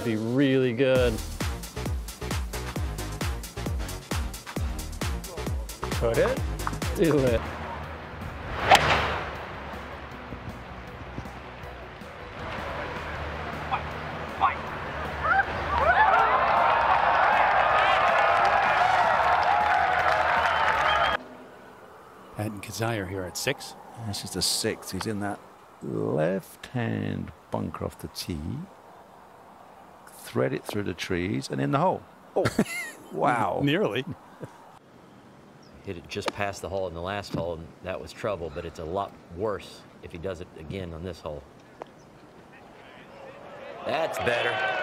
be really good. Put it, do it. And Kizzire here at 6. This is the 6th. He's in that left-hand bunker off the tee. Thread it through the trees and in the hole. Oh, wow. Nearly. Hit it just past the hole in the last hole, and that was trouble, but it's a lot worse if he does it again on this hole. That's better.